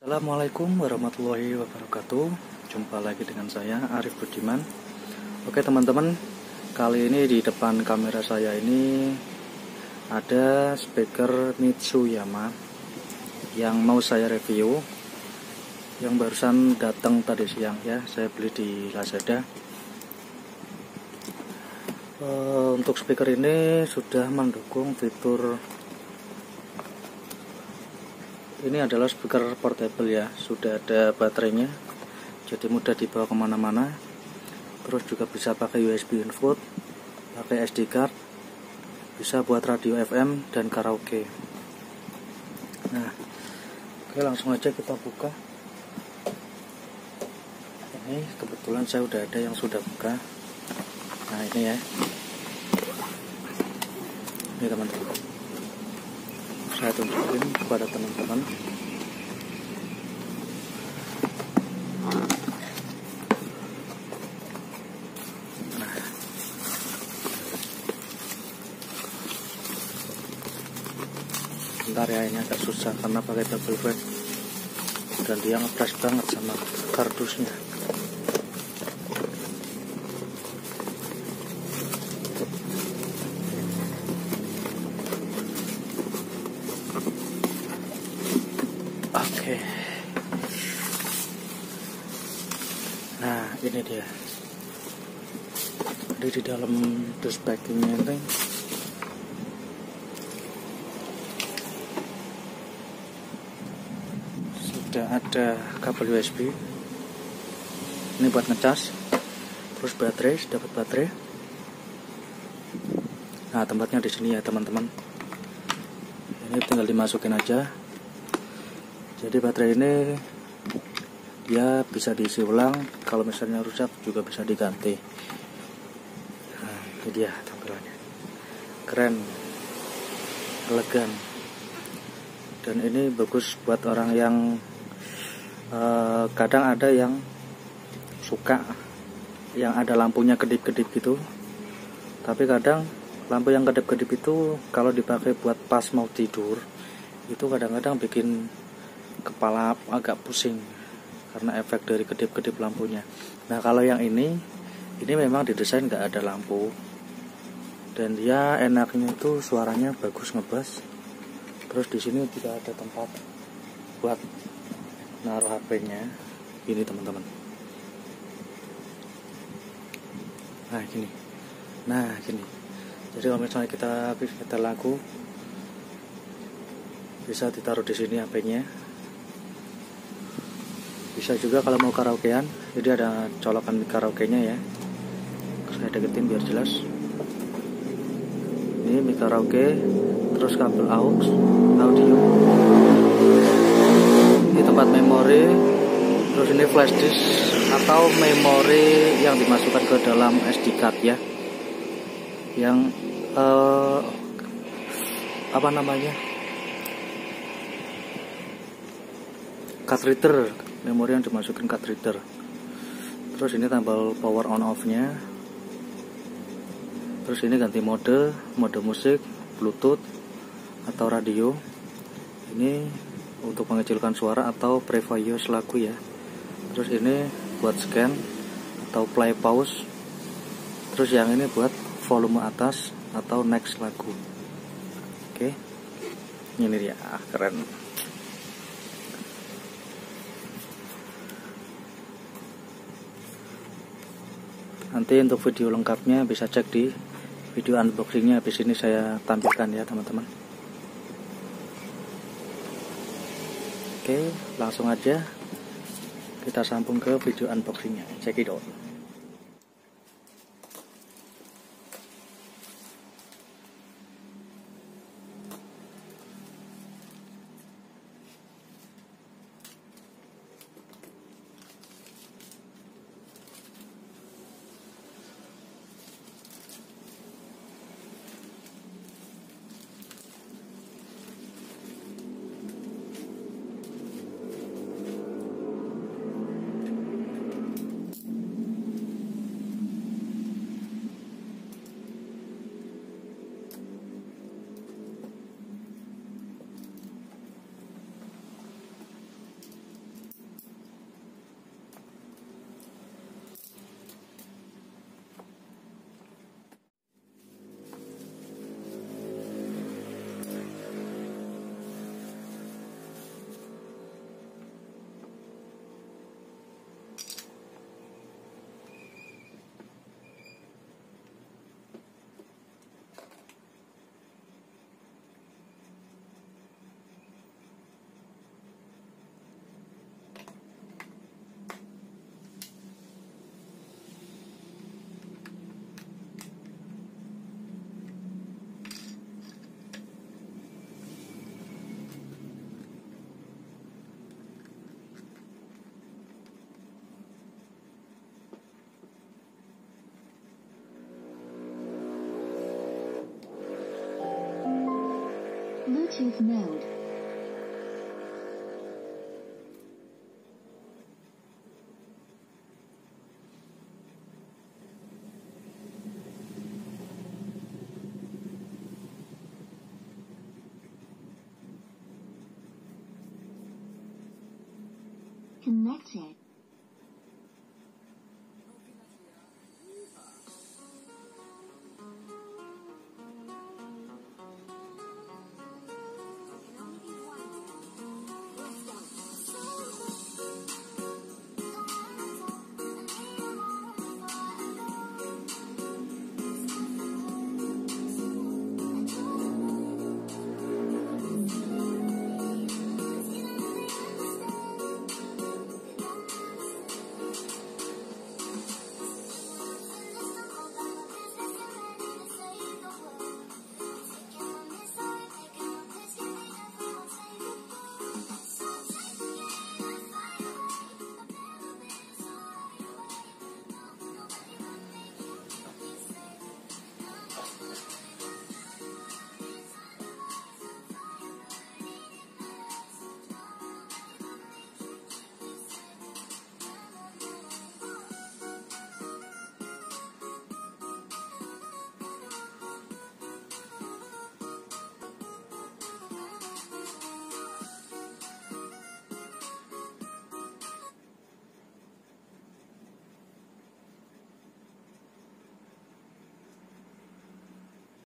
Assalamualaikum warahmatullahi wabarakatuh. Jumpa lagi dengan saya Arif Budiman. Oke teman-teman, kali ini di depan kamera saya ini ada speaker Mitsuyama yang mau saya review, yang barusan datang tadi siang ya. Saya beli di Lazada. Untuk speaker ini sudah mendukung fitur. Ini adalah speaker portable ya, sudah ada baterainya, jadi mudah dibawa kemana-mana. Terus juga bisa pakai USB input, pakai SD card, bisa buat radio FM dan karaoke. Nah, oke, langsung aja kita buka. Ini kebetulan saya udah ada yang sudah buka. Nah ini ya, ini teman-teman, saya tunjukin kepada teman-teman. Nah, bentar ya, ini agak susah karena pakai double back dan dia ngepres banget sama kardusnya. Oke. Nah, ini dia. Di dalam dus packingnya ini sudah ada kabel USB. Ini buat ngecas. Terus baterai, dapat baterai. Nah, tempatnya di sini ya, teman-teman. Ini tinggal dimasukin aja. Jadi baterai ini dia bisa diisi ulang, kalau misalnya rusak juga bisa diganti. Nah, ini dia tampilannya, keren, elegan, dan ini bagus buat orang yang kadang ada yang suka yang ada lampunya kedip-kedip gitu. Tapi kadang lampu yang kedip-kedip itu kalau dipakai buat pas mau tidur itu kadang-kadang bikin kepala agak pusing karena efek dari kedip-kedip lampunya. Nah, kalau yang ini memang didesain nggak ada lampu, dan dia enaknya itu suaranya bagus, ngebass. Terus di sini juga ada tempat buat naruh HP-nya. Ini teman-teman. Nah gini. Jadi kalau misalnya kita lagu, bisa ditaruh di sini HP-nya. Bisa juga kalau mau karaokean, jadi ada colokan karaoke-nya ya. Saya deketin biar jelas. Ini mic karaoke, terus kabel aux, audio. Ini tempat memori, terus ini flash disk atau memori yang dimasukkan ke dalam SD card ya. Yang apa namanya? Card reader. Memori yang dimasukin card reader. Terus ini tombol power on off nya. Terus ini ganti mode musik, bluetooth atau radio. Ini untuk mengecilkan suara atau preview lagu ya. Terus ini buat scan atau play pause. Terus yang ini buat volume atas atau next lagu. Oke, ini dia, keren. Nanti untuk video lengkapnya bisa cek di video unboxingnya, habis ini saya tampilkan ya teman-teman. Oke, langsung aja kita sambung ke video unboxingnya. Check it out. Bluetooth mode. Connected.